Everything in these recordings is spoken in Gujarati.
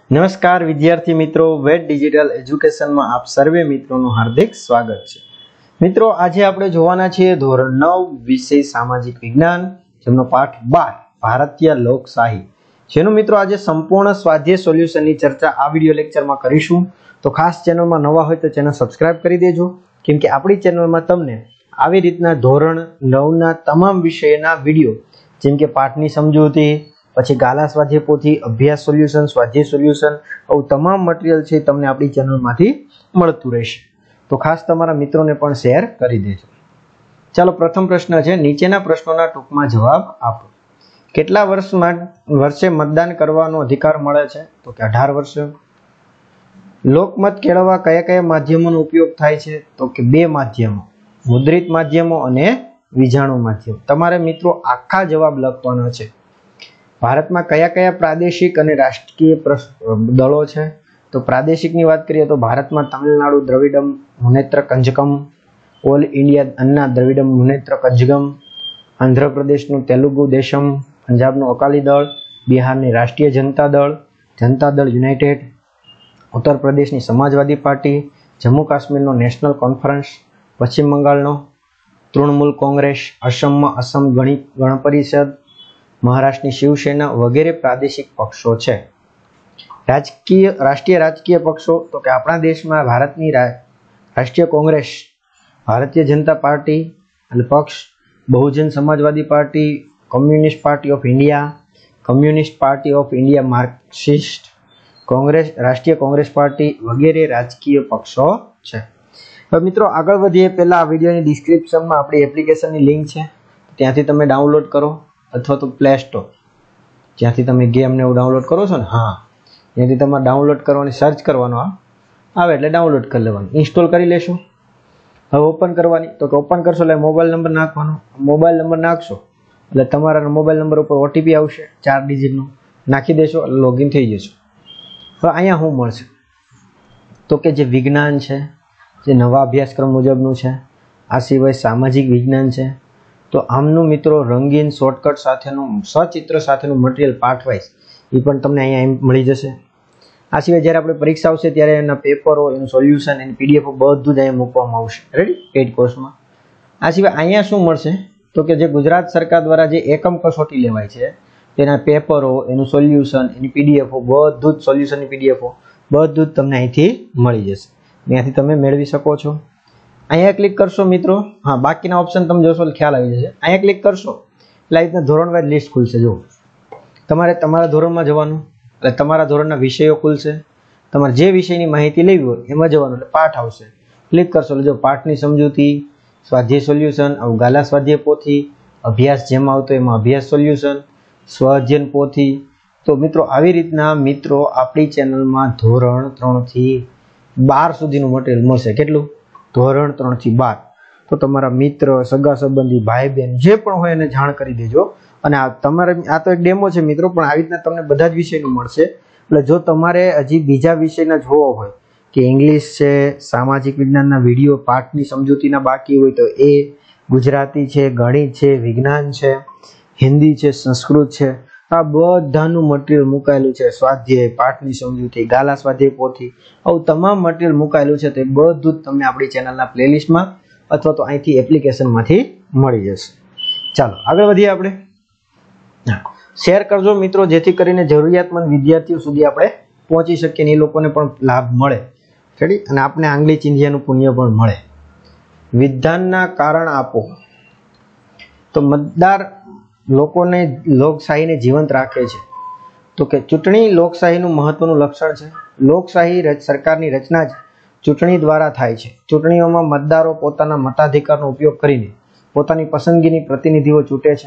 નમસ્કાર વિદ્યાર્થી મિત્રો, વેટ ડિજિટલ એજ્યુકેશનમાં આપ સર્વે મિત્રોનું હાર્દિક સ્વાગત છે। મિત્રો આજે આપણે જોવાના છીએ ધોરણ 9 વિષય સામાજિક વિજ્ઞાન, જેમનો પાઠ 12 ભારતીય લોકશાહી, જેનું મિત્રો આજે સંપૂર્ણ સ્વાધ્યાય સોલ્યુશનની ચર્ચા આ વિડિયો લેક્ચરમાં કરીશું। તો ખાસ ચેનલમાં નવા હોય તો ચેનલ સબસ્ક્રાઇબ કરી દેજો, કેમ કે આપણી ચેનલમાં તમને આવી રીતના ધોરણ 9 ના તમામ વિષયના વિડિયો, જેમ કે પાઠની સમજૂતી, પછી ગાલા સ્વાધ્યાય પોથી, અભ્યાસ સોલ્યુશન, સ્વાધ્યાય સોલ્યુશન, આવું તમામ મટીરીયલ છે તમને આપણી ચેનલમાંથી મળતું રહેશે। તો ખાસ તમારા મિત્રોને પણ શેર કરી દેજો। ચાલો, પ્રથમ પ્રશ્ન છે, નીચેના પ્રશ્નોના ટૂંકમાં જવાબ આપો। કેટલા વર્ષે મતદાન કરવાનો અધિકાર મળે છે? તો કે 18 વર્ષે। લોકમત કેળવવા કયા કયા માધ્યમોનો ઉપયોગ થાય છે? તો કે 2 માધ્યમો, મુદ્રિત માધ્યમો અને વિજાણુ માધ્યમ। તમારે મિત્રો આખા જવાબ લખવાના છે। ભારતમાં કયા કયા પ્રાદેશિક અને રાષ્ટ્રીય દળો છે? તો પ્રાદેશિકની વાત કરીએ તો ભારતમાં તમિલનાડુ દ્રવિડમ મુનેત્ર કંજકમ, ઓલ ઇન્ડિયા અન્ના દ્રવિડમ મુનેત્ર કંજગમ, આંધ્રપ્રદેશનું તેલુગુ દેશમ, પંજાબનું અકાલી દળ, બિહારની રાષ્ટ્રીય જનતા દળ યુનાઇટેડ, ઉત્તર પ્રદેશની સમાજવાદી પાર્ટી, જમ્મુ કાશ્મીરનો નેશનલ કોન્ફરન્સ, પશ્ચિમ બંગાળનો તૃણમૂલ કોંગ્રેસ, અસમમાં અસમ ગણ પરિષદ, મહારાષ્ટ્રની શિવસેના વગેરે પ્રાદેશિક પક્ષો છે। રાષ્ટ્રીય રાજકીય પક્ષો તો કે આપણા દેશમાં ભારતની રાષ્ટ્રીય કોંગ્રેસ, ભારતીય જનતા પાર્ટી અને પક્ષ, Bahujan Samajwadi Party, Communist Party of India, Marxist Congress, Rashtriya Congress party વગેરે રાજકીય પક્ષો છે। હવે મિત્રો આગળ વધીએ પહેલા આ વિડીયોની ડિસ્ક્રિપ્શનમાં આપણી એપ્લિકેશનની લિંક છે, ત્યાંથી તમે ડાઉનલોડ કરો, અથવા તો પ્લે સ્ટોર જ્યાંથી તમે ગેમને એવું ડાઉનલોડ કરો છો ને, ત્યાંથી તમારે ડાઉનલોડ કરવાની સર્ચ કરવાનો આવે એટલે ડાઉનલોડ કરી લેવાનું, ઇન્સ્ટોલ કરી લેશો। હવે ઓપન કરવાની, તો કે ઓપન કરશો એટલે મોબાઈલ નંબર નાખવાનો, મોબાઈલ નંબર નાખશો એટલે તમારા મોબાઈલ નંબર ઉપર ઓટીપી આવશે 4 ડિજિટનો, નાખી દેશો એટલે લોગિન થઈ જશો। હવે અહીંયા શું મળશે? તો કે જે વિજ્ઞાન છે, જે નવા અભ્યાસક્રમ મુજબનું છે, આ સિવાય સામાજિક વિજ્ઞાન છે, તો આમનું મિત્રો રંગીન શોર્ટકટ સાથેનું સચિત્ર સાથેનું મટીરિયલ પાઠ વાઇઝ એ પણ તમને અહીંયા મળી જશે। આ સિવાય જ્યારે આપણે પરીક્ષા આવશે ત્યારે એના પેપરો, એનું સોલ્યુશન, એની પીડીએફ બધું જ અહીંયા મૂકવામાં આવશે, રેડી, પેઇડ કોર્સમાં। આ સિવાય અહીંયા શું મળશે? તો કે જે ગુજરાત સરકાર દ્વારા જે એકમ કસોટી લેવાય છે તેના પેપરો, એનું સોલ્યુશન, એની પીડીએફો, બધું જ સોલ્યુશનની પીડીએફો બધું જ તમને અહીંથી મળી જશે, ત્યાંથી તમે મેળવી શકો છો। અહીંયા ક્લિક કરશો મિત્રો, બાકીના ઓપ્શન તમે જોશો એટલે ખ્યાલ આવી જશે। અહીંયા ક્લિક કરશો એટલે આ રીતના ધોરણવાઇઝ લિસ્ટ ખુલશે। જો તમારે તમારા ધોરણમાં જવાનું એટલે તમારા ધોરણના વિષયો ખુલશે, તમારે જે વિષયની માહિતી લેવી હોય એમાં જવાનું એટલે પાઠ આવશે, ક્લિક કરશો એટલે જો પાઠની સમજૂતી, સ્વાધ્યાય સોલ્યુશન, ગાલા સ્વાધ્યાય પોથી, અભ્યાસ જેમાં આવતો એમાં અભ્યાસ સોલ્યુશન, સ્વઅધ્યયન પોથી। તો મિત્રો આવી રીતના મિત્રો આપણી ચેનલમાં ધોરણ 3 થી 12 સુધીનું મટીરિયલ મળશે। કેટલું? ધોરણ 3 થી 12। તો તમારા મિત્ર, સગા સંબંધી, ભાઈ બહેન જે પણ હોય એને જાણ કરી દેજો। અને આ તો એક ડેમો છે મિત્રો, પણ આવી રીતના તમને બધા જ વિષયનું મળશે। એટલે જો તમારે હજી બીજા વિષયના જોવો હોય કે ઇંગ્લિશ છે, સામાજિક વિજ્ઞાનના વિડીયો પાઠની સમજૂતીના બાકી હોય તો એ, ગુજરાતી છે, ગણિત છે, વિજ્ઞાન છે, હિન્દી છે, સંસ્કૃત છે, આ બધાનું મટીરિયલ મુકાયેલું છે। સ્વાધ્યાય, પાઠની સમજૂતી, ગાલા સ્વાધ્યાય પોથી, આવું તમામ મટીરિયલ મુકાયેલું છે। તો એ બધું જ તમને આપણી ચેનલના પ્લેલિસ્ટમાં અથવા તો અહીંથી એપ્લિકેશનમાંથી મળી જશે। ચાલો આગળ વધીએ આપણે। શેર કરજો મિત્રો, જેથી કરીને જરૂરિયાતમંદ વિદ્યાર્થીઓ સુધી આપણે પહોંચી શકીએ, એ લોકોને પણ લાભ મળે, રેડી, અને આપણે આંગળી ચીંધ્યાનું પુણ્ય પણ મળે। વિધાનના કારણ આપો। તો મતદાર લોકોને લોકશાહીને જીવંત રાખે છે। તો કે ચૂંટણી લોકશાહીનું મહત્વનું લક્ષણ છે। લોકશાહી સરકારની રચના જ ચૂંટણી દ્વારા થાય છે। ચૂંટણીઓમાં મતદારો પોતાના મતાધિકારનો ઉપયોગ કરીને પોતાની પસંદગીની પ્રતિનિધિઓ ચૂંટે છે।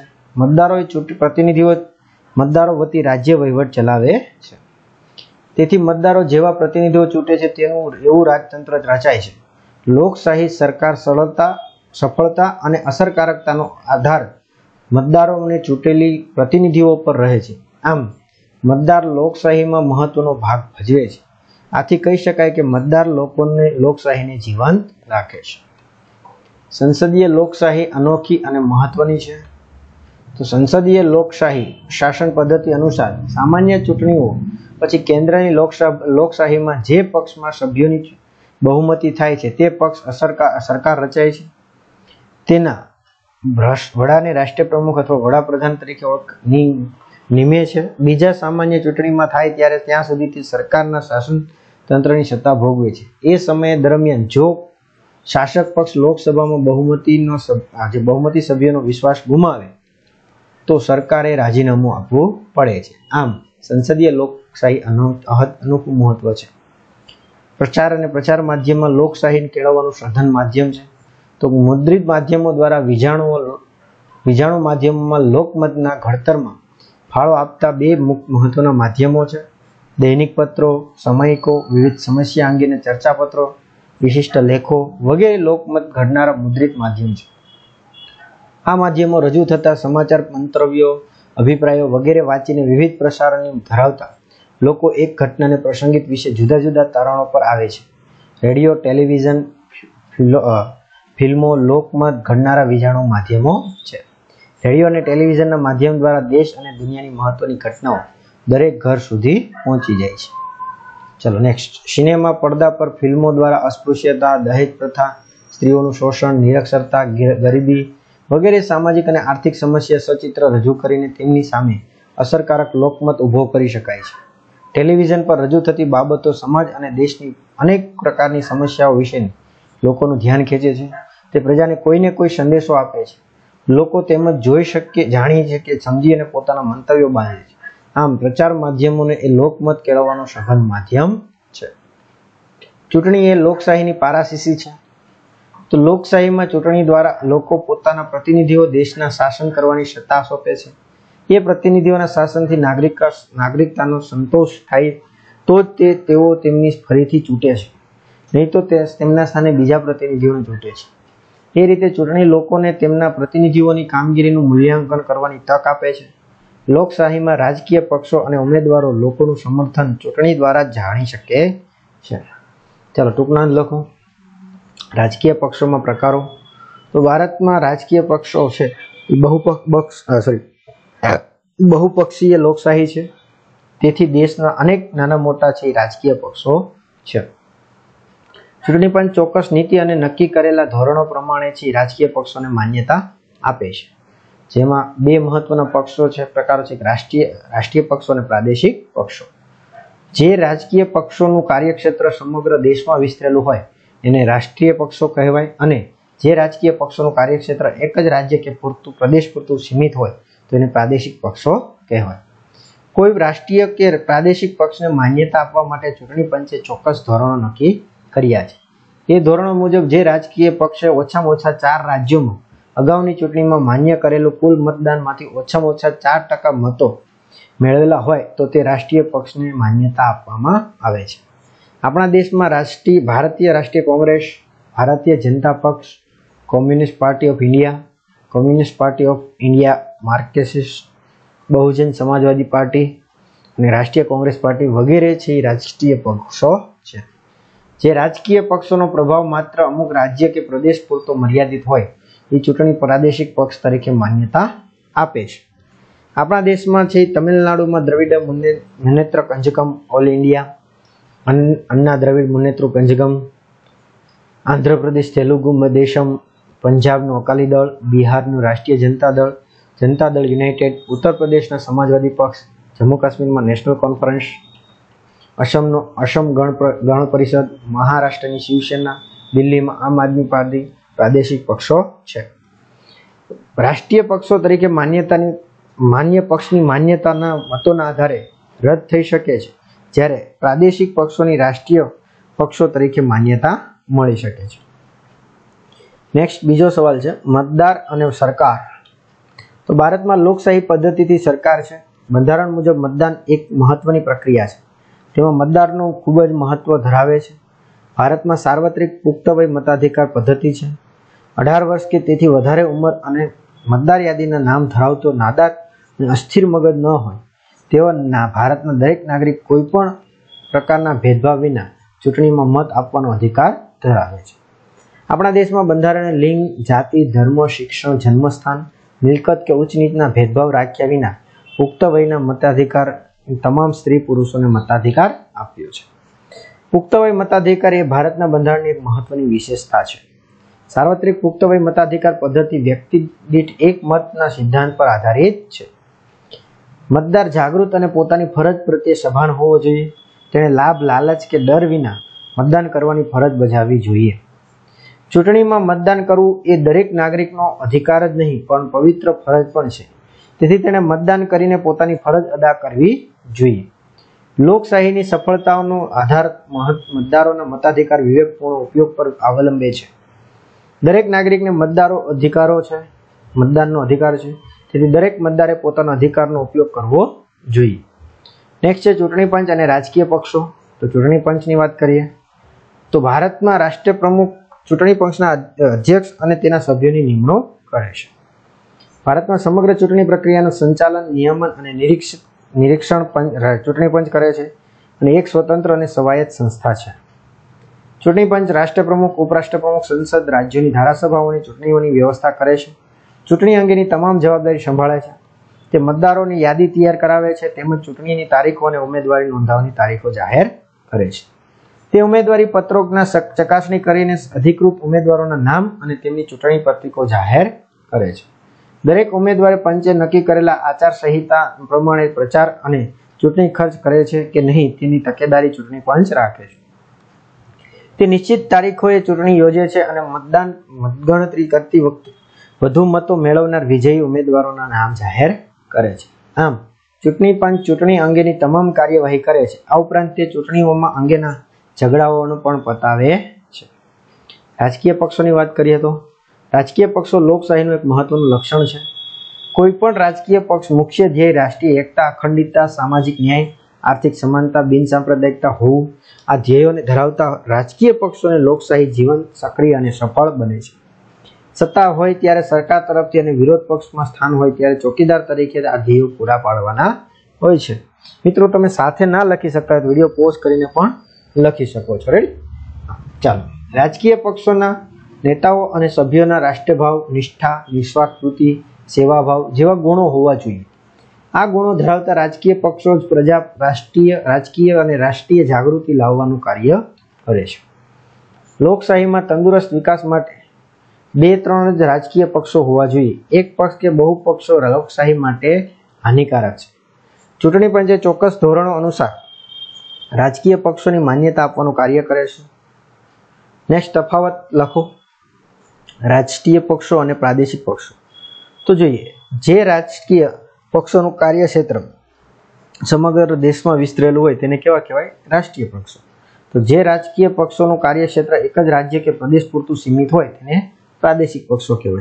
મતદારો વતી રાજ્ય વહીવટ ચલાવે છે। તેથી મતદારો જેવા પ્રતિનિધિઓ ચૂંટે છે તેનું એવું રાજતંત્ર રચાય છે। લોકશાહી સરકાર સફળતા અને અસરકારકતાનો આધાર મતદારોને ચૂંટેલી પ્રતિનિધિઓ પર રહે છે। આમ મતદાર લોકશાહીમાં મહત્વનો ભાગ ભજવે છે। આથી કહી શકાય કે મતદાર લોકશાહીને જીવંત રાખે છે। સંસદીય લોકશાહી અનોખી અને મહત્વની છે। તો સંસદીય લોકશાહી શાસન પદ્ધતિ અનુસાર સામાન્ય ચૂંટણીઓ પછી કેન્દ્રની લોકશાહીમાં જે પક્ષમાં સભ્યોની બહુમતી થાય છે તે પક્ષ સરકાર રચાય છે. તેના વડાને રાષ્ટ્રીય પ્રમુખ અથવા વડાપ્રધાન તરીકે નિમે છે. બીજા સામાન્ય ચૂંટણીમાં થાય ત્યારે ત્યાં સુધી તે સરકારના શાસન તંત્રની સત્તા ભોગવે છે. એ સમય દરમિયાન જો શાસક પક્ષ લોકસભામાં બહુમતી સભ્યોનો વિશ્વાસ ગુમાવે તો સરકારે રાજીનામું આપવું પડે છે. આમ સંસદીય લોકશાહી અનોખું મહત્વ છે. પ્રચાર અને પ્રચાર માધ્યમમાં લોકશાહીને કેળવવાનું સાધન માધ્યમ છે. તો મુદ્રિત માધ્યમો દ્વારા વિજાણુ માધ્યમોમાં લોકમતના ઘડતરમાં ફાળો આપતા બે મહત્વના માધ્યમો છે. દૈનિક પત્રો, સામયિકો, વિવિધ સમસ્યા અંગેના ચર્ચાપત્રો, વિશિષ્ટ લેખો વગેરે લોકમત ઘડનારા મુદ્રિત માધ્યમ છે. આ માધ્યમો રજૂ થતા સમાચાર, મંતવ્યો, અભિપ્રાયો વગેરે વાંચીને વિવિધ પ્રસારણો ધરાવતા લોકો એક ઘટનાને પ્રસંગિત વિશે જુદા જુદા તારણો પર આવે છે. રેડિયો, ટેલિવિઝન, ફિલ્મો લોકમત ઘડનારા વિજાણુ માધ્યમો છે. રેડિયો અને ટેલિવિઝનના માધ્યમ દ્વારા દેશ અને દુનિયાની મહત્વની ઘટનાઓ દરેક ઘર સુધી પહોંચી જાય છે. ચલો નેક્સ્ટ. સિનેમા પડદા પર ફિલ્મો દ્વારા અસ્પૃશ્યતા, દહેજ પ્રથા, સ્ત્રીઓનું શોષણ, નિરક્ષરતા, ગરીબી વગેરે સામાજિક અને આર્થિક સમસ્યા સચિત્ર રજૂ કરીને તેમની સામે અસરકારક લોકમત ઊભો કરી શકાય છે. ટેલિવિઝન પર રજૂ થતી બાબતો સમાજ અને દેશની અનેક પ્રકારની સમસ્યાઓ વિશેની લોકોનું ધ્યાન ખેંચે છે. તે પ્રજાને કોઈને કોઈ સંદેશો આપે છે. લોકો તેમજ જોઈ શકે, જાણી શકે, સમજી અને પોતાના મંતવ્યો બાંધે છે. આમ પ્રચાર માધ્યમોને એ લોકમત કેળવવાનું સઘન માધ્યમ છે. ચૂંટણી એ લોકશાહીની પારાશીસી છે. તો લોકશાહીમાં ચૂંટણી દ્વારા લોકો પોતાના પ્રતિનિધિઓ દેશના શાસન કરવાની સત્તા સોંપે છે. એ પ્રતિનિધિઓના શાસનથી નાગરિકતાનો સંતોષ થાય તો જ તેઓ તેમની ફરીથી ચૂંટે છે, નહીં તો તેમના સ્થાને બીજા પ્રતિનિધિઓને ચૂંટે છે. એ રીતે ચૂંટણી લોકોને તેમના પ્રતિનિધિઓની કામગીરીનું મૂલ્યાંકન કરવાની તક આપે છે. લોકશાહીમાં રાજકીય પક્ષો અને ઉમેદવારો લોકોનું સમર્થન ચૂંટણી દ્વારા જાણી શકે છે. ચાલો ટૂંકમાં લખો. રાજકીય પક્ષોમાં પ્રકારો. તો ભારતમાં રાજકીય પક્ષો છે એ બહુપક્ષીય લોકશાહી છે. તેથી દેશના અનેક નાના મોટા છે એ રાજકીય પક્ષો છે. ચૂંટણી પંચ ચોક્કસ નીતિ અને નક્કી કરેલા ધોરણો પ્રમાણે છે રાજકીય પક્ષોને માન્યતા આપે છે. જેમાં બે મહત્વના પક્ષો છે, પ્રકારો છે, રાષ્ટ્રીય પક્ષો અને પ્રાદેશિક પક્ષો. જે રાજકીય પક્ષોનું કાર્યક્ષેત્ર સમગ્ર દેશમાં વિસ્તરેલું હોય એને રાષ્ટ્રીય પક્ષો કહેવાય, અને જે રાજકીય પક્ષોનું કાર્યક્ષેત્ર એક જ રાજ્ય કે પ્રદેશ પૂરતું સીમિત હોય તો એને પ્રાદેશિક પક્ષો કહેવાય. કોઈ રાષ્ટ્રીય કે પ્રાદેશિક પક્ષને માન્યતા આપવા માટે ચૂંટણી પંચે ચોક્કસ ધોરણો નક્કી કર્યા છે. એ ધોરણો મુજબ જે રાજકીય પક્ષે ઓછામાં ઓછા 4 રાજ્યોમાં અગાઉની ચૂંટણીમાં માન્ય કરેલું કુલ મતદાનમાંથી ઓછામાં ઓછા 4% મતો મેળવેલા હોય તો તે રાષ્ટ્રીય પક્ષને માન્યતા આપવામાં આવે છે. આપણા દેશમાં ભારતીય રાષ્ટ્રીય કોંગ્રેસ, ભારતીય જનતા પક્ષ, Communist Party of India, Communist Party of India, Marxist, Bahujan Samajwadi Party અને રાષ્ટ્રીય કોંગ્રેસ પાર્ટી વગેરે છે એ રાષ્ટ્રીય પક્ષો છે. જે રાજકીય પક્ષોનો પ્રભાવ માત્ર અમુક રાજ્ય કે પ્રદેશ પૂરતો મર્યાદિત હોય એ ચૂંટણી પ્રાદેશિક પક્ષ તરીકે માન્યતા આપે છે. આપણા દેશમાં છે તમિલનાડુમાં દ્રવિડ મુનેત્ર કંજગમ ઓલ ઇન્ડિયા, અન્ના દ્રવિડ મુનેત્ર કંજગમ, આંધ્રપ્રદેશ તેલુગુ દેશમ, પંજાબનું અકાલી દળ, બિહારનું રાષ્ટ્રીય જનતા દળ યુનાઇટેડ, ઉત્તર પ્રદેશના સમાજવાદી પક્ષ, જમ્મુ કાશ્મીરમાં નેશનલ કોન્ફરન્સ, અસમ ગણ પરિષદ, મહારાષ્ટ્રની શિવસેના, દિલ્હીમાં આમ આદમી પાર્ટી પ્રાદેશિક પક્ષો છે. રાષ્ટ્રીય પક્ષો તરીકે માન્ય પક્ષની માન્યતાના મતોના આધારે રદ થઈ શકે છે, જ્યારે પ્રાદેશિક પક્ષોની રાષ્ટ્રીય પક્ષો તરીકે માન્યતા મળી શકે છે. નેક્સ્ટ બીજો સવાલ છે મતદાર અને સરકાર. તો ભારતમાં લોકશાહી પદ્ધતિથી સરકાર છે. બંધારણ મુજબ મતદાન એક મહત્વની પ્રક્રિયા છે. તેમાં મતદારનું ખૂબ જ મહત્વ ધરાવે છે. ભારતમાં સાર્વત્રિક પુખ્ત વય મતાધિકાર પદ્ધતિ છે. 18 વર્ષ કે તેથી વધારે ઉંમર અને મતદાર યાદીના નામ ધરાવતો નાદાર અને અસ્થિર મગજ ન હોય તેવા ભારતના દરેક નાગરિક કોઈ પણ પ્રકારના ભેદભાવ વિના ચૂંટણીમાં મત આપવાનો અધિકાર ધરાવે છે. આપણા દેશમાં બંધારણે લિંગ, જાતિ, ધર્મ, શિક્ષણ, જન્મસ્થાન મિલકત કે ઉચ્ચ નીચના ભેદભાવ રાખ્યા વિના પુખ્ત વયના મતાધિકાર તમામ સ્ત્રી પુરુષોને મતાધિકાર આપ્યો છે. પુખ્ત વય મતાધિકાર એ ભારતના બંધારણની એક મહત્વની વિશેષતા છે. સાર્વત્રિક પુખ્ત વય મતાધિકાર પદ્ધતિ વ્યક્તિ દીઠ એક મતના સિદ્ધાંત પર આધારિત છે. મતદાર જાગૃત અને પોતાની ફરજ પ્રત્યે સભાન હોવો જોઈએ. તેણે લાભ, લાલચ કે ડર વિના મતદાન કરવાની ફરજ બજાવવી જોઈએ. ચૂંટણીમાં મતદાન કરવું એ દરેક નાગરિકનો અધિકાર જ નહીં પણ પવિત્ર ફરજ પણ છે. તેથી તેણે મતદાન કરીને પોતાની ફરજ અદા કરવી જોઈએ. લોકશાહીની સફળતાનો આધાર મતદારોના મતાધિકાર વિવેકપૂર્ણ ઉપયોગ પર અવલંબે છે. દરેક નાગરિકને અધિકારો છે, મતદાનનો અધિકાર છે. તેથી દરેક મતદારે પોતાના અધિકારનો ઉપયોગ કરવો જોઈએ. નેક્સ્ટ છે ચૂંટણી પંચ અને રાજકીય પક્ષો. તો ચૂંટણી પંચની વાત કરીએ તો ભારતમાં રાષ્ટ્રીય પ્રમુખ ચૂંટણી પંચના અધ્યક્ષ અને તેના સભ્યોની નિમણૂક કરે છે. ભારતમાં સમગ્ર ચૂંટણી પ્રક્રિયાનું સંચાલન, નિયમન અને નિરીક્ષણ ચૂંટણી પંચ કરે છે અને એક સ્વતંત્ર અને સ્વાયત્ત સંસ્થા છે. ચૂંટણી પંચ રાષ્ટ્રપ્રમુખ, ઉપરાષ્ટ્રપ્રમુખ, સંસદ, રાજ્યોની ધારાસભાઓની ચૂંટણીઓની વ્યવસ્થા કરે છે. ચૂંટણી અંગેની તમામ જવાબદારી સંભાળે છે. તે મતદારોની યાદી તૈયાર કરાવે છે તેમજ ચૂંટણીની તારીખો અને ઉમેદવારી નોંધાવવાની તારીખો જાહેર કરે છે. તે ઉમેદવારી પત્રોના ચકાસણી કરીને અધિકૃત ઉમેદવારોના નામ અને તેમની ચૂંટણી પત્રિકો જાહેર કરે છે. દરેક ઉમેદવારે પંચે નક્કી કરેલા આચાર સંહિતા પ્રમાણે પ્રચાર અને ચૂંટણી ખર્ચ કરે છે કે નહીં તેની તકેદારી ચૂંટણી પંચ રાખે છે. તે નિશ્ચિત તારીખોએ ચૂંટણી યોજે છે અને મતગણતરી કરતી વખતે વધુ મતો મેળવનાર વિજયી ઉમેદવારોના નામ જાહેર કરે છે. આમ ચૂંટણી પંચ ચૂંટણી અંગેની તમામ કાર્યવાહી કરે છે. આ ઉપરાંત તે ચૂંટણીઓમાં અંગેના ઝઘડાઓનું પણ પતાવે છે. રાજકીય પક્ષોની વાત કરીએ તો રાજકીય પક્ષો લોકશાહીનું એક મહત્વનું લક્ષણ છે. કોઈ પણ રાજકીય પક્ષ મુખ્ય ધ્યેય રાષ્ટ્રીય એકતા, અખંડિતતા, સામાજિક ન્યાય, આર્થિક સમાનતા, બિનસાંપ્રદાયિકતા હોવું. આ ધ્યેયોને ધરાવતા રાજકીય પક્ષોને લોકશાહી જીવંત, સક્રિય અને સફળ બને છે. સત્તા હોય ત્યારે સરકાર તરફથી અને વિરોધ પક્ષમાં સ્થાન હોય ત્યારે ચોકીદાર તરીકે આ ધ્યેયો પૂરા પાડવાના હોય છે. મિત્રો તમે સાથે ના લખી શકતા હોય વિડીયો પોઝ કરીને પણ લખી શકો છો. રેડી? ચાલો. રાજકીય પક્ષોના નેતાઓ અને સભ્યોના રાષ્ટ્રભાવ, નિષ્ઠા, નિસ્વાર્થવૃત્તિ, સેવાભાવ જેવા ગુણો હોવા જોઈએ. આ ગુણો ધરાવતા રાજકીય પક્ષો જ રાજકીય અને રાષ્ટ્રીય જાગૃતિ લાવવાનું કાર્ય કરે છે. લોકશાહીમાં તંદુરસ્ત વિકાસ માટે 2-3 જ રાજકીય પક્ષો હોવા જોઈએ. એક પક્ષ કે બહુ પક્ષો લોકશાહી માટે હાનિકારક છે. ચૂંટણી પંચે ચોક્કસ ધોરણો અનુસાર રાજકીય પક્ષોની માન્યતા આપવાનું કાર્ય કરે છે. નેક્સ્ટ તફાવત લખો રાષ્ટ્રીય પક્ષો અને પ્રાદેશિક પક્ષો. તો જોઈએ જે રાજકીય પક્ષોનું કાર્યક્ષેત્ર સમગ્ર દેશમાં વિસ્તરેલું હોય તેને કેવા કહેવાય? રાષ્ટ્રીય પક્ષો. તો જે રાજકીય પક્ષોનું કાર્યક્ષેત્ર એક જ રાજ્ય કે પ્રદેશ પૂરતું સીમિત હોય તેને પ્રાદેશિક પક્ષો કહેવાય.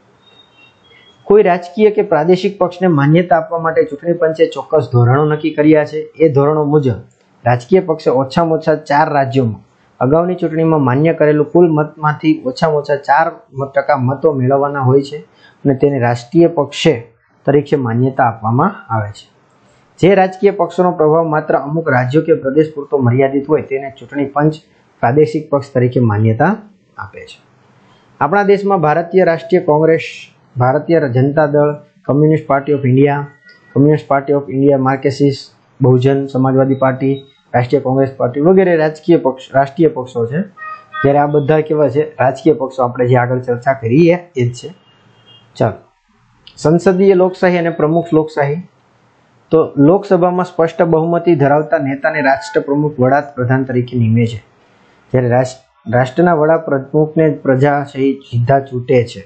કોઈ રાજકીય કે પ્રાદેશિક પક્ષને માન્યતા આપવા માટે ચૂંટણી પંચે ચોક્કસ ધોરણો નક્કી કર્યા છે. એ ધોરણો મુજબ રાજકીય પક્ષે ઓછામાં ઓછા 4 રાજ્યોમાં અગાઉની ચૂંટણીમાં માન્ય કરેલું કુલ મતમાંથી ઓછામાં ઓછા 4% મતો મેળવવાના હોય છે અને તેને રાષ્ટ્રીય પક્ષ તરીકે માન્યતા આપવામાં આવે છે. જે રાજકીય પક્ષોનો પ્રભાવ માત્ર અમુક રાજ્યો કે પ્રદેશ પૂરતો મર્યાદિત હોય તેને ચૂંટણી પંચ પ્રાદેશિક પક્ષ તરીકે માન્યતા આપે છે. આપણા દેશમાં ભારતીય રાષ્ટ્રીય Congress, Bharatiya Janata Dal, Communist Party of India, Communist Party of India, Marxist, Bahujan Samajwadi Party, Rashtriya Congress party વગેરે રાષ્ટ્રીય પક્ષો છે. જ્યારે આ બધા કેવા છે? રાજકીય પક્ષો. આપણે જે આગળ ચર્ચા કરી એ જ છે. ચાલો. સંસદીય લોકશાહી અને પ્રમુખ લોકશાહી. તો લોકસભામાં સ્પષ્ટ બહુમતી ધરાવતા નેતાને રાષ્ટ્રપ્રમુખ વડાપ્રધાન તરીકે નિમે છે. જ્યારે રાષ્ટ્રના વડાપ્રમુખને પ્રજા સીધા ચૂંટે છે.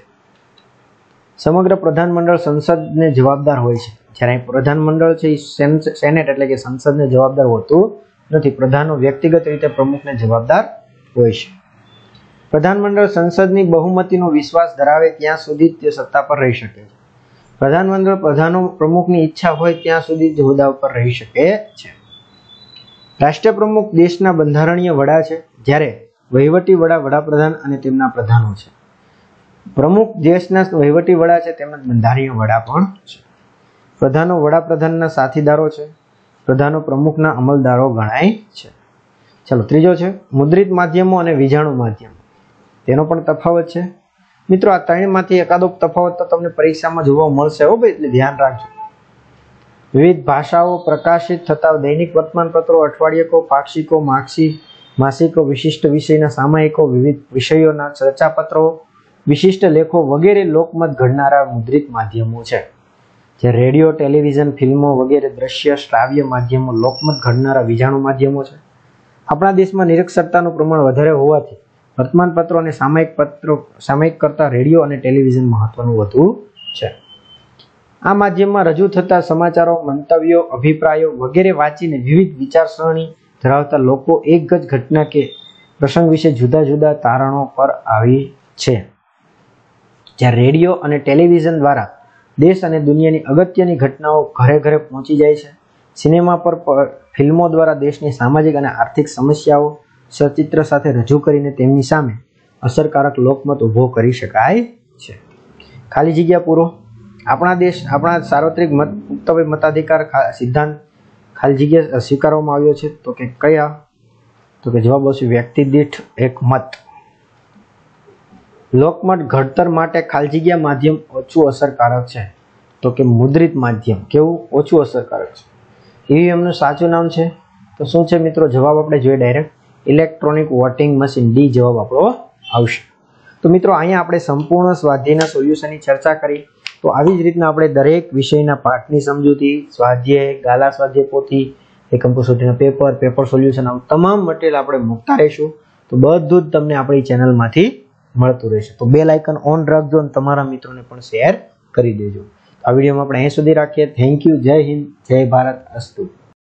સમગ્ર પ્રધાનમંડળ સંસદને જવાબદાર હોય છે. જ્યારે પ્રધાનમંડળ છે સેનેટ એટલે કે સંસદને જવાબદાર હોતું નથી. પ્રધાનો વ્યક્તિગત રીતે પ્રમુખને જવાબદાર હોય છે. પ્રધાનમંડળ સંસદની બહુમતીનો વિશ્વાસ ધરાવે ત્યાં સુધી તે સત્તા પર રહી શકે છે. પ્રધાનો પ્રમુખની ઈચ્છા હોય ત્યાં સુધી જ હોદ્દા ઉપર રહી શકે છે. રાષ્ટ્રપ્રમુખ દેશના બંધારણીય વડા છે, જ્યારે વહીવટી વડા વડાપ્રધાન અને તેમના પ્રધાનો છે. પ્રમુખ દેશના વહીવટી વડા છે, તેમના બંધારણીય વડા પણ છે. પ્રધાનો વડાપ્રધાનના સાથીદારો છે. પ્રધાનો પ્રમુખના અમલદારો ગણાય છે. ચાલો ત્રીજો છે મુદ્રિત માધ્યમો અને વીજાણુ માધ્યમો. તેનો પણ તફાવત છે. મિત્રો આ ત્રણમાંથી એકાદો તફાવત તો તમને પરીક્ષામાં જોવા મળશે હો ભાઈ, એટલે ધ્યાન રાખજો. વિવિધ ભાષાઓ પ્રકાશિત થતા દૈનિક વર્તમાનપત્રો, અઠવાડિયકો, પાક્ષિકો, માસિકો, વિશિષ્ટ વિષયના સામાયિકો, વિવિધ વિષયોના ચર્ચાપત્રો, વિશિષ્ટ લેખો વગેરે લોકમત ઘડનારા મુદ્રિત માધ્યમો છે. જે રેડિયો, ટેલિવિઝન, ફિલ્મો વગેરે દ્રશ્ય શ્રાવ્ય માધ્યમો લોકમત ઘડનારા વિજાણુ માધ્યમો છે. આપણા દેશમાં નિરક્ષરતાનું પ્રમાણ વધારે હોવાથી વર્તમાનપત્રો અને સામયિક કરતા રેડિયો અને ટેલિવિઝન મહત્વનું વધુ છે. આ માધ્યમમાં રજૂ થતા સમાચારો, મંતવ્યો, અભિપ્રાયો વગેરે વાંચીને વિવિધ વિચારસરણી ધરાવતા લોકો એક જ ઘટના કે પ્રસંગ વિશે જુદા જુદા તારણો પર આવી છે. જ્યારે રેડિયો અને ટેલિવિઝન દ્વારા દેશ અને દુનિયાની અગત્યની ઘટનાઓ ઘરે ઘરે પહોંચી જાય છે. સિનેમા પર ફિલ્મો દ્વારા દેશની સામાજિક અને આર્થિક સમસ્યાઓ સચિત્ર સાથે રજૂ કરીને તેમની સામે અસરકારક લોકમત ઊભો કરી શકાય છે. ખાલી જગ્યા પૂરો. આપણા સાર્વત્રિક મુક્તભાઈ મતાધિકાર સિદ્ધાંત ખાલી જગ્યા સ્વીકારવામાં આવ્યો છે. તો કે કયા? તો કે જવાબ આવશે વ્યક્તિ દીઠ એક મત. લોકમત ઘડતર માટે ખાલી જગ્યા માધ્યમ ઓછું અસરકારક છે. તો કે મુદ્રિત માધ્યમ કેવું ઓછું અસરકારક છે. ઈવીએમ નું સાચું નામ છે તો શું છે મિત્રો? જવાબ આપણે જોઈએ direct electronic voting machine. D જવાબ આપણો આવશે. તો મિત્રો અહીંયા આપણે સંપૂર્ણ સ્વાધ્યાયના સોલ્યુશનની ચર્ચા કરી. તો આવી જ રીતના આપણે દરેક વિષયના પાઠની સમજૂતી, સ્વાધ્યાય, ગાલા સ્વાધ્યાય પોથી, એકમ કસોટીના પેપર સોલ્યુશન આવું તમામ મટીરિયલ આપણે મૂકતા રહીશું. તો બધું જ તમને આપણી ચેનલમાંથી મળતું રહેશે. તો બેલ આઇકન ઓન રાખજો અને તમારા મિત્રોને પણ શેર કરી દેજો. આ વિડીયોમાં આપણે અહીં સુધી રાખીએ. Thank you. જય હિન્દ, જય ભારત. અસ્તુ.